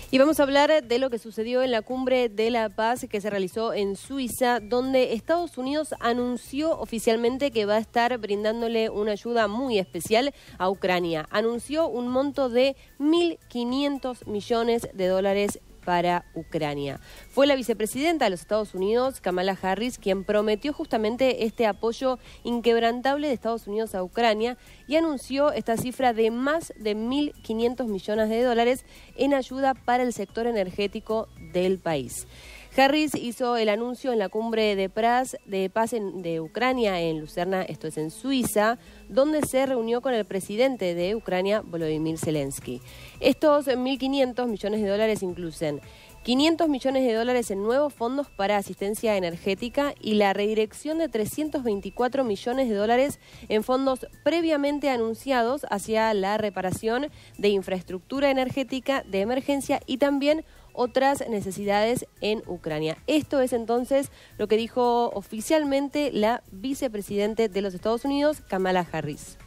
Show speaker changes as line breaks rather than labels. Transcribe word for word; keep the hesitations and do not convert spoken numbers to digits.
Y vamos a hablar de lo que sucedió en la Cumbre de la Paz que se realizó en Suiza, donde Estados Unidos anunció oficialmente que va a estar brindándole una ayuda muy especial a Ucrania. Anunció un monto de mil quinientos millones de dólares para Ucrania. Fue la vicepresidenta de los Estados Unidos, Kamala Harris, quien prometió justamente este apoyo inquebrantable de Estados Unidos a Ucrania y anunció esta cifra de más de mil quinientos millones de dólares en ayuda para el sector energético del país. Harris hizo el anuncio en la cumbre de paz, de paz en, de Ucrania en Lucerna, esto es en Suiza, donde se reunió con el presidente de Ucrania, Volodymyr Zelensky. Estos mil quinientos millones de dólares incluyen quinientos millones de dólares en nuevos fondos para asistencia energética y la redirección de trescientos veinticuatro millones de dólares en fondos previamente anunciados hacia la reparación de infraestructura energética de emergencia y también otras necesidades en Ucrania. Esto es entonces lo que dijo oficialmente la vicepresidenta de los Estados Unidos, Kamala Harris.